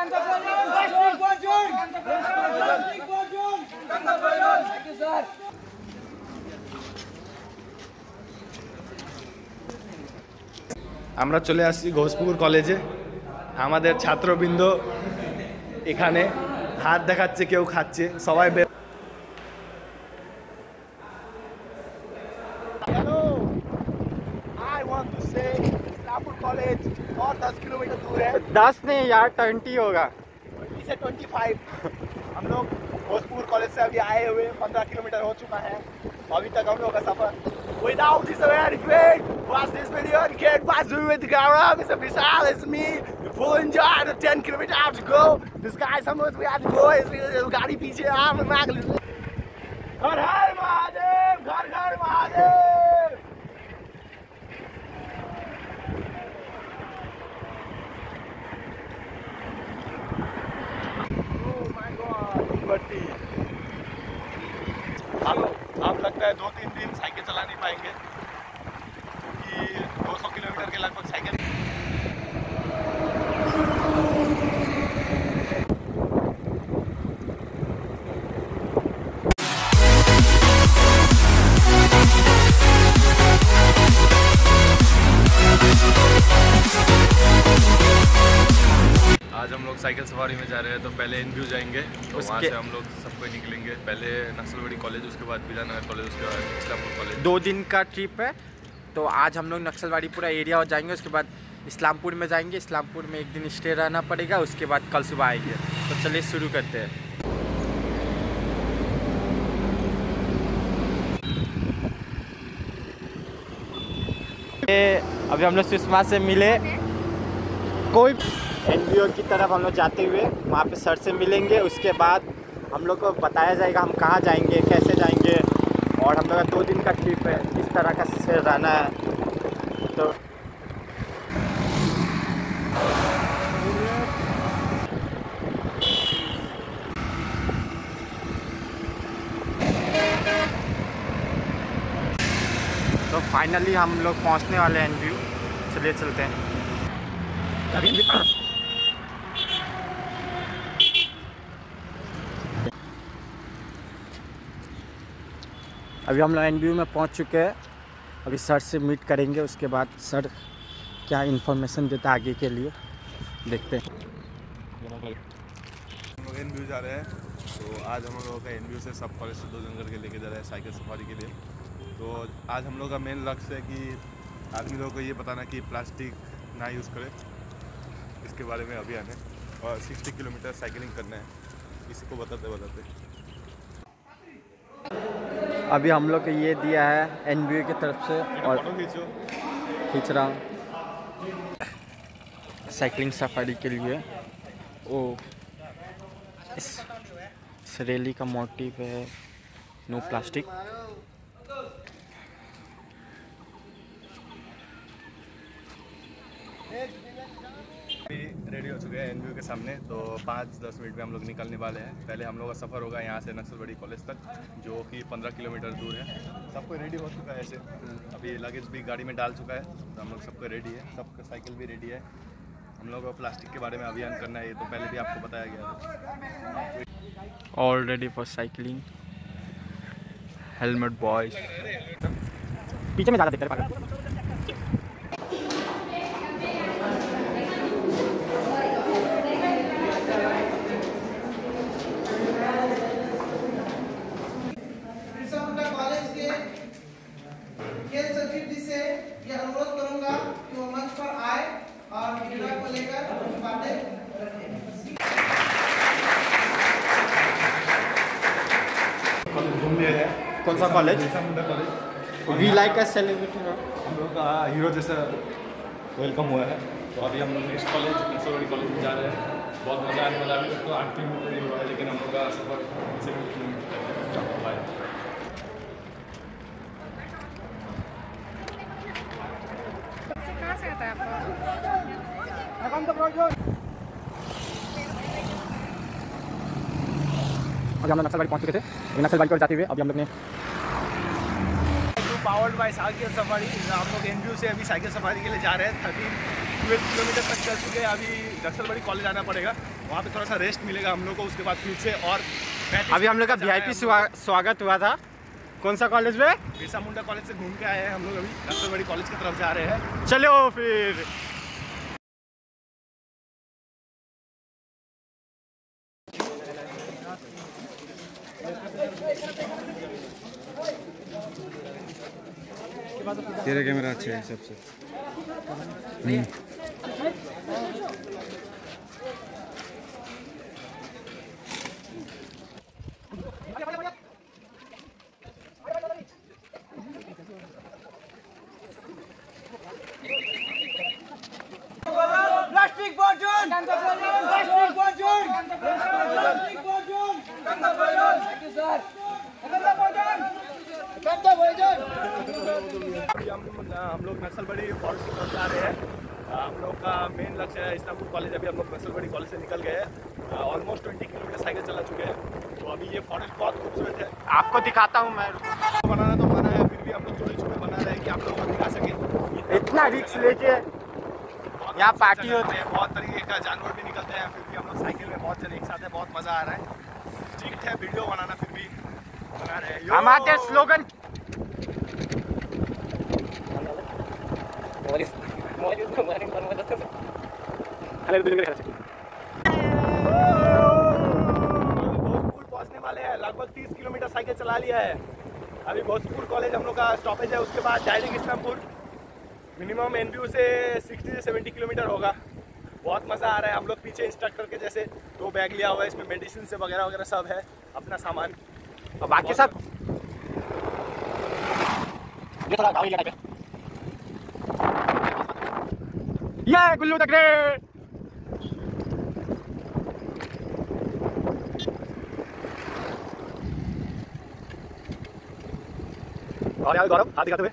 আমরা চলে আসছি ঘোষপুকুর কলেজে। আমাদের ছাত্রবৃন্দ এখানে হাত দেখাচ্ছে, কেউ খাচ্ছে, সবাই hello, I want to say Islampur college और 10 किलोमीटर दूर है। 10 नहीं यार 20 होगा, 20 से 25। हम लोग घोषपुकुर कॉलेज से अभी आए हुए 15 किलोमीटर हो चुका है अभी तक हम लोग का सफर। Without this very great, watch this video and get what's doing with the camera. Mr. Vishal, it's me. You full enjoy the 10 kilometers to go. This guy somewhere we have to go. Is गाड़ी पीछे आम मांग ले। हर हर महादेव, घर घर Mahadev. Oh my God, बट्टी। Hello, आप लगता है 2-3 दिन साइकिल चला नहीं पाएंगे क्योंकि 200 किलोमीटर के लगभग साइकिल। आज हम लोग साइकिल सवारी में जा रहे हैं, तो पहले एनबीयू जाएंगे, तो वहाँ से हम लोग सबको निकलेंगे। पहले नक्सलवाड़ी कॉलेज, उसके बाद विद्यानगर कॉलेज, उसके बाद इस्लामपुर कॉलेज। 2 दिन का ट्रिप है, तो आज हम लोग नक्सलवाड़ी पूरा एरिया और जाएंगे, उसके बाद इस्लामपुर में जाएंगे। इस्लामपुर में एक दिन स्टे रहना पड़ेगा, उसके बाद कल सुबह आएंगे। तो चलिए शुरू करते हैं। अभी हम लोग सुषमा से मिले, कोई एनबीओ की तरफ हम लोग जाते हुए वहाँ पे सर से मिलेंगे। उसके बाद हम लोग को बताया जाएगा हम कहाँ जाएंगे, कैसे जाएंगे, और हम लोग का 2 दिन का ट्रिप है, किस तरह का से रहना है। तो फाइनली हम लोग पहुँचने वाले हैं एनबीयू। चलिए चलते हैं। अभी हम लोग एनबीयू में पहुंच चुके हैं। अभी सर से मीट करेंगे, उसके बाद सर क्या इन्फॉर्मेशन देता है आगे के लिए, देखते हैं। हम लोग एनबीयू जा रहे हैं, तो आज हम लोगों का एनबीयू से सब कॉलेज से 2 दिन करके लेके जा रहे हैं साइकिल सफारी के लिए। तो आज हम लोग का मेन लक्ष्य है कि आदमी लोगों को ये बताना कि प्लास्टिक ना यूज़ करें, इसके बारे में अभियान है, और 60 किलोमीटर साइकिलिंग करना है, इसी को बताते बताते। अभी हम लोग को ये दिया है एनबीयू की तरफ से, और खींच रहा हूँ साइकिलिंग सफारी के लिए। ओ इस रैली का मोटिव है नो प्लास्टिक। रेडी हो चुके हैं एनबीयू के सामने, तो 5-10 मिनट में हम लोग निकलने वाले हैं। पहले हम लोग का सफ़र होगा यहाँ से नक्सलवाड़ी कॉलेज तक, जो कि 15 किलोमीटर दूर है। सबको रेडी हो चुका है ऐसे, अभी लगेज भी गाड़ी में डाल चुका है, तो हम लोग सबको रेडी है, सबका साइकिल भी रेडी है। हम लोग को प्लास्टिक के बारे में अभियान करना है, ये तो पहले भी आपको बताया गया था। All ready for cycling, helmet boys. पीछे में ज़्यादा दिक्कत है। कौन सा college? We like a celebrity. हम लोग का हीरो जैसा वेलकम हुआ है। तो अभी हम लोग नेक्स्ट कॉलेज नक्सलवाड़ी कॉलेज में जा रहे हैं। बहुत मज़ा आने वाला है। अभी तक तो 8 किलोमीटर ही हुआ है, लेकिन हम लोग का सफर 7 किलोमीटर तक हुआ है। कहाँ से आता है आपको? अभी हम लोग नक्सलबाड़ी पहुँच चुके थे, नक्सलबाड़ी पर जाते हुए अभी हम लोग ने पावर्ड बाय साइकिल सफारी, हम लोग एनबीयू से अभी साइकिल सफारी के लिए जा रहे हैं। 12 किलोमीटर तक चल चुके हैं। अभी नक्सलबाड़ी कॉलेज आना पड़ेगा, वहाँ पे थोड़ा सा रेस्ट मिलेगा हम लोग को, उसके बाद फिर से और अभी हम लोग का VIP स्वागत हुआ था। कौन सा कॉलेज में? बिरसा मुंडा कॉलेज से घूम के आए हैं हम लोग, अभी नक्सलबाड़ी कॉलेज की तरफ जा रहे हैं। चलो फिर। तेरा कैमरा अच्छा है सबसे। Plastic version plastic version plastic version गंदा बर्जन थैंक यू सर गंदा बर्जन गंदा बर्जन। अभी हम लोग नक्सलबाड़ी फॉरेस्ट की तरफ जा रहे हैं। हम लोग का मेन लक्ष्य है इस्लामपुर कॉलेज। अभी हम लोग नक्सलबाड़ी कॉलेज से निकल गए हैं, ऑलमोस्ट 20 किलोमीटर साइकिल चला चुके हैं। तो अभी ये फॉरेस्ट बहुत खूबसूरत है, आपको दिखाता हूँ मैं। बनाना तो मना है, फिर भी हम लोग छोटे छोटे बना रहे हैं कि आप लोग को दिखा सके। इतना रिक्स लेके यहाँ पार्टी होती है, बहुत तरीके का जानवर भी निकलते हैं, फिर भी हम लोग साइकिल में बहुत जने एक साथ है, बहुत मजा आ रहा है। ठीक है, वीडियो बनाना फिर भी बना रहे हैं। हमारे स्लोगन भोजपुर पहुंचने वाले हैं, लगभग 30 किलोमीटर साइकिल चला लिया है। अभी भोजपुर कॉलेज हम लोग का स्टॉपेज है, उसके बाद डायरेक्ट इस्लामपुर। मिनिमम NBU से 60 से 70 किलोमीटर होगा। बहुत मज़ा आ रहा है। हम लोग पीछे इंस्ट्रक्टर के जैसे 2 बैग लिया हुआ है, इसमें मेडिसिन से वगैरह वगैरह सब है, अपना सामान। और बाकी सब ये थोड़ा गाड़ी लगा ये गुल्लू तक रे। और यार गौरव हाथ दिखाते हुए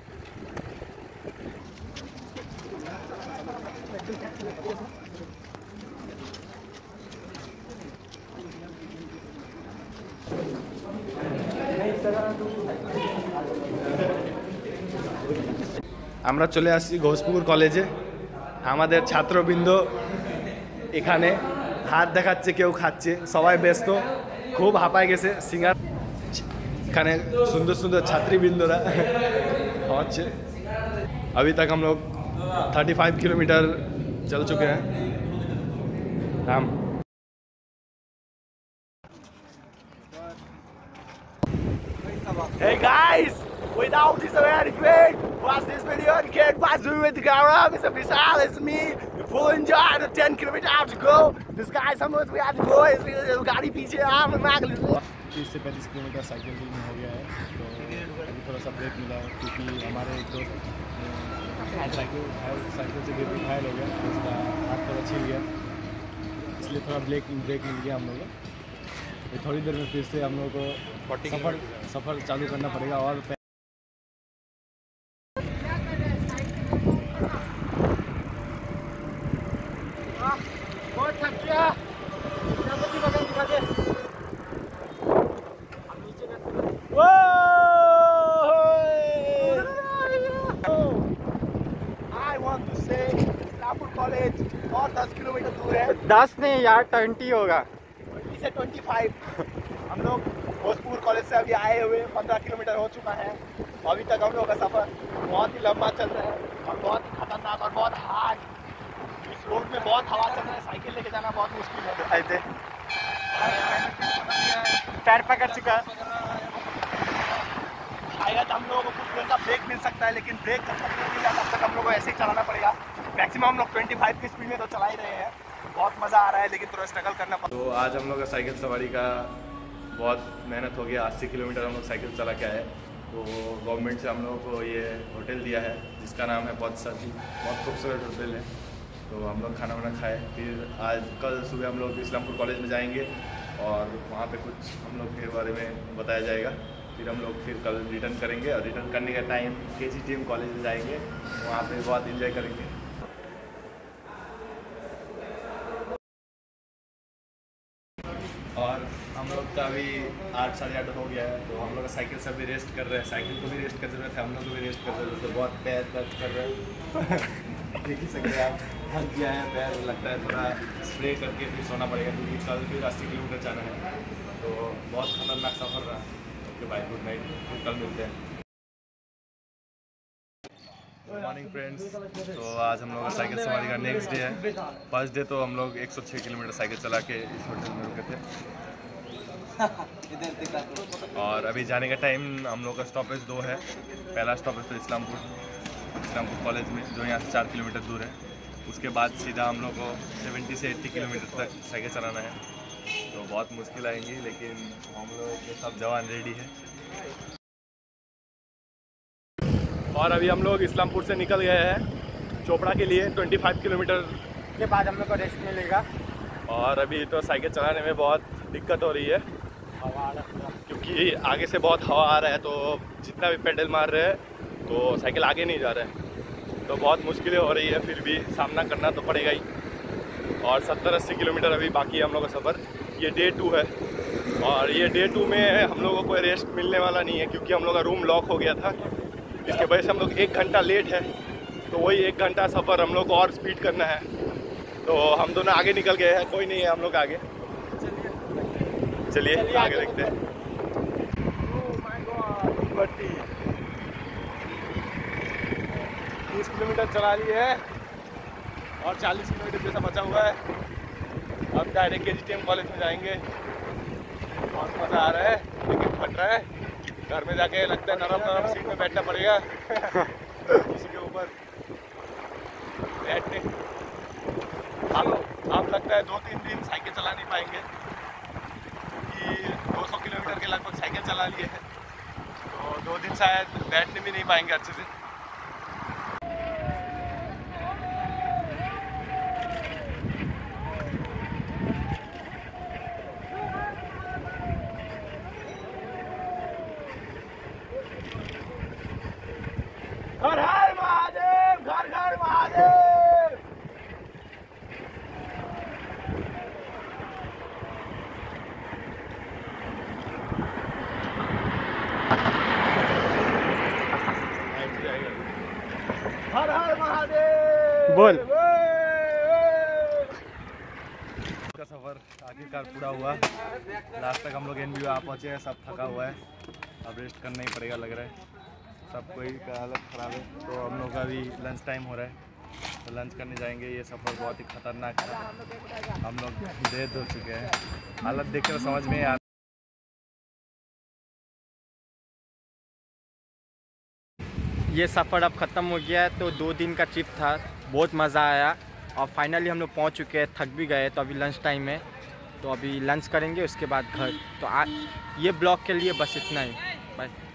আমরা চলে আসছি ঘোষপুর কলেজে। আমাদের ছাত্রবৃন্দ এখানে হাত দেখাচ্ছে, কেউ খাচ্ছে, সবাই ব্যস্ত, খুব হাঁপায় গেছে। সিঙ্গার এখানে সুন্দর সুন্দর ছাত্রীবৃন্দরা খাওয়াচ্ছে। अभी तक हम लोग 35 किलोमीटर चल चुके हैं। हम Hey guys, without this arrangement, watch this video and get Wazoo with the camera. Mr. Vishal, it's me. Full enjoy the 10 kilometers out to go. This guy somewhere we have to go. Is गाड़ी पीछे हम 30 से 35 kilometre cycle में हो गया है। तो अभी थोड़ा सा ब्रेक मिला है क्योंकि हमारे एक दोस्त साइकिल से गिर के घायल हो गया, तो उसका हाथ थोड़ा छिल गया, इसलिए थोड़ा ब्रेक मिल गया हम लोग को। थोड़ी देर में फिर से हम लोग को सफ़र चालू करना पड़ेगा। और बहुत थक गया। I want to say Islampur college और 10 किलोमीटर दूर है। 10 नहीं यार 20 होगा, 20 से 25। हम लोग भोजपुर कॉलेज से अभी आए हुए 15 किलोमीटर हो चुका है। अभी तक हम लोग का सफ़र बहुत ही लंबा चल रहा है और बहुत ही खतरनाक और बहुत हार्ड। इस रोड में बहुत हवा चल रहा है, साइकिल लेके जाना बहुत मुश्किल है। ऐसे पैर पकड़ चुका। शायद हम लोगों को कुछ देर का ब्रेक मिल सकता है, लेकिन ब्रेक जब तक नहीं मिलेगा तब तक हम लोग को ऐसे ही चलाना पड़ेगा। मैक्सिमम हम लोग 25 की स्पीड में तो चला ही रहे हैं। बहुत मज़ा आ रहा है, लेकिन थोड़ा स्ट्रगल करना पड़ता है। तो आज हम लोग का साइकिल सवारी का बहुत मेहनत हो गया। 80 किलोमीटर हम लोग साइकिल चला के आए। तो गवर्नमेंट से हम लोगों को ये होटल दिया है जिसका नाम है बदसती, बहुत खूबसूरत होटल है। तो हम लोग खाना वाना खाए, फिर आज कल सुबह हम लोग इस्लामपुर कॉलेज में जाएंगे और वहाँ पे कुछ हम लोग के बारे में बताया जाएगा। फिर हम लोग फिर कल रिटर्न करेंगे और रिटर्न करने का टाइम KGTM कॉलेज में जाएंगे, वहाँ पे बहुत इंजॉय करेंगे। और हम लोग का अभी 8 साढ़े 8 हो गया है। तो हम लोग का साइकिल से भी रेस्ट कर रहे हैं, साइकिल को भी रेस्ट कर जरूरत है, हम लोग को भी रेस्ट कर जरूरत है। बहुत पैर दर्द कर रहे हैं। देख ही सकते हैं आप, थक गया है पैर, लगता है थोड़ा स्प्रे करके फिर सोना पड़ेगा क्योंकि कल फिर 80 किलोमीटर जाना है। तो बहुत खतरनाक सफ़र रहा। ओके बाय, गुड नाइट, फिर कल मिलते हैं। Good morning friends. तो आज हम लोग का साइकिल सवारी का नेक्स्ट डे है। फर्स्ट डे तो हम लोग 106 किलोमीटर साइकिल चला के इस होटल में रुके थे। और अभी जाने का टाइम, हम लोग का स्टॉपेज 2 है। पहला स्टॉपेज तो इस्लामपुर कॉलेज में, जो यहाँ से 4 किलोमीटर दूर है। उसके बाद सीधा हम लोग को 70 से 80 किलोमीटर तक साइकिल चलाना है। तो बहुत मुश्किल आएंगी, लेकिन हम लोग के सब जवान रेडी है। और अभी हम लोग इस्लामपुर से निकल गए हैं चोपड़ा के लिए। 25 किलोमीटर के बाद हम लोग को रेस्ट मिलेगा। और अभी तो साइकिल चलाने में बहुत दिक्कत हो रही है क्योंकि आगे से बहुत हवा आ रहा है। तो जितना भी पेडल मार रहे हैं तो साइकिल आगे नहीं जा रहा है। तो बहुत मुश्किलें हो रही है, फिर भी सामना करना तो पड़ेगा ही। और 70-80 किलोमीटर अभी बाकी है हम लोग का सफ़र। ये डे 2 है और ये डे 2 में हम लोगों को रेस्ट मिलने वाला नहीं है क्योंकि हम लोग का रूम लॉक हो गया था। इसके वजह से हम लोग 1 घंटा लेट है। तो वही 1 घंटा सफ़र हम लोग को और स्पीड करना है। तो हम दोनों आगे निकल गए हैं, कोई नहीं है हम लोग आगे। चलिए आगे देखते हैं। 30 किलोमीटर चला लिए है और 40 किलोमीटर जैसा बचा हुआ है। अब डायरेक्ट KGTM कॉलेज में जाएंगे। बहुत मज़ा आ रहा है लेकिन फट रहा है। घर में जाके लगता है नरम सीट में बैठना पड़ेगा किसी के ऊपर बैठने। आप लगता है 2-3 दिन साइकिल चला नहीं पाएंगे क्योंकि 200 किलोमीटर के लगभग साइकिल चला लिए हैं। तो 2 दिन शायद बैठने भी नहीं पाएंगे अच्छे से। हर हर महादेव, घर घर महादेव। हर हर महादेव बोल। का सफर आखिरकार पूरा हुआ। लास्ट तक हम लोग NBU आ पहुंचे हैं। सब थका हुआ है, अब रेस्ट करना ही पड़ेगा लग रहा है। सब कोई का हालत ख़राब है। तो हम लोग का अभी लंच टाइम हो रहा है, तो लंच करने जाएंगे। ये सफ़र बहुत ही ख़तरनाक है। हम लोग डेथ हो चुके हैं। हालत देख कर समझ में आ ये सफ़र अब ख़त्म हो गया है। तो 2 दिन का ट्रिप था, बहुत मज़ा आया और फाइनली हम लोग पहुंच चुके हैं। थक भी गए, तो अभी लंच टाइम है। तो अभी लंच करेंगे, उसके बाद घर। तो ये ब्लॉग के लिए बस इतना ही। बाय।